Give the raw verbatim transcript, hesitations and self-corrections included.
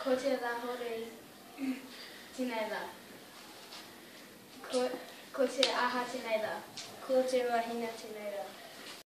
Ko te la hore tēnei la. Ko, ko te aha tēnei la. Ko te wahine tēnei la.